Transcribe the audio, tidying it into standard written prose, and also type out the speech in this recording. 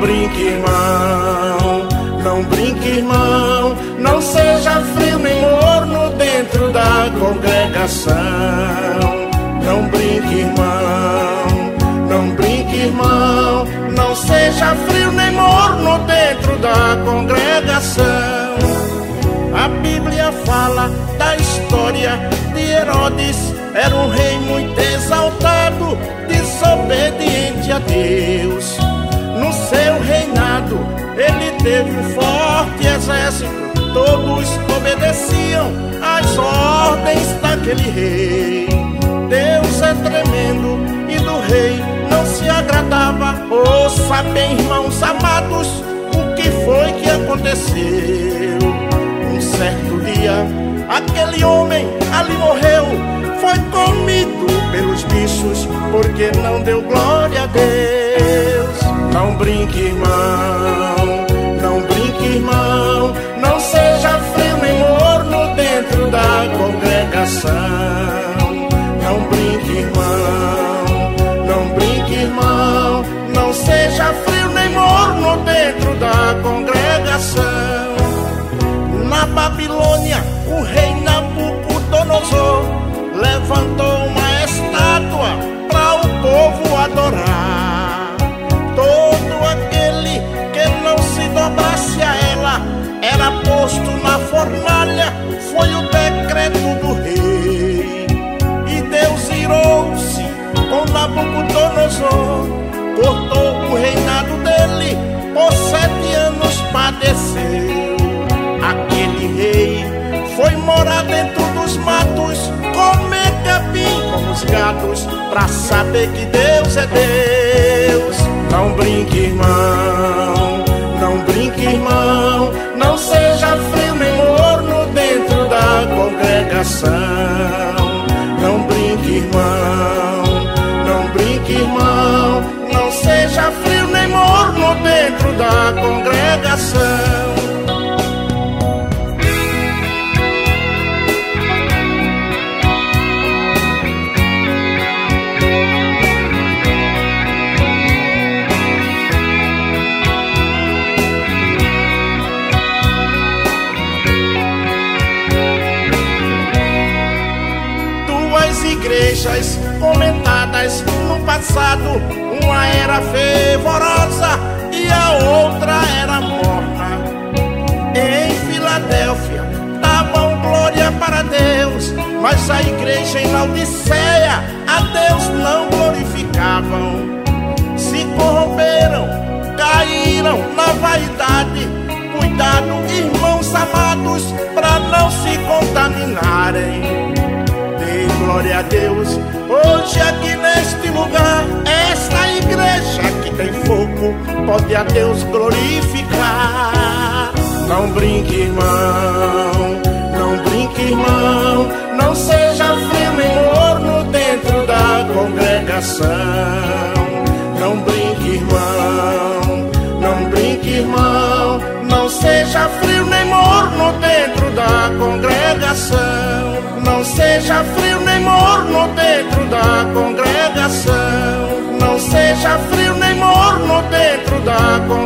brinque, irmão, não brinque, irmão, não seja frio nem morno dentro da congregação. Não brinque, irmão, não brinque, irmão, não seja frio nem morno dentro da congregação. A Bíblia fala da história de Herodes. Era um rei muito exaltado, desobediente a Deus. No seu reinado ele teve um forte exército, todos obedeciam às ordens daquele rei. Deus é tremendo e do rei não se agradava. Ouça bem, irmãos amados, o que foi que aconteceu. Um certo dia, aquele homem ali morreu, foi comido pelos bichos, porque não deu glória a Deus. Não brinque, irmão, não brinque, irmão, não seja frio nem morno dentro da congregação. Não brinque, irmão, não brinque, irmão, não seja frio nem morno dentro da congregação. Na Babilônia, o rei Nabucodonosor levantou uma estátua para o povo adorar. Todo aquele que não se dobrasse a ela era posto na fornalha. Foi o decreto do rei. E Deus irou-se com Nabucodonosor, cortou o reinado dele, por 7 anos padeceu. Aquele rei foi morar dentro dos matos, comer capim com os gatos, pra saber que Deus é Deus. Não brinque, irmão, não brinque, irmão, não seja frio nem morno dentro da congregação. Não brinque, irmão, não brinque, irmão, não seja frio nem morno dentro da congregação. Igrejas comentadas no passado, uma era fervorosa e a outra era morna. Em Filadélfia davam glória para Deus, mas a igreja em Laodiceia a Deus não glorificavam. Se corromperam, caíram na vaidade. Cuidado, irmãos amados, para não se contaminarem. Glória a Deus, hoje aqui neste lugar, esta igreja que tem fogo pode a Deus glorificar. Não brinque, irmão, não brinque, irmão, não seja frio nem morno dentro da congregação. Não brinque, irmão, não brinque, irmão, não seja frio nem morno dentro da congregação. Não seja frio nem morno dentro da congregação. Não seja frio nem morno dentro da congregação.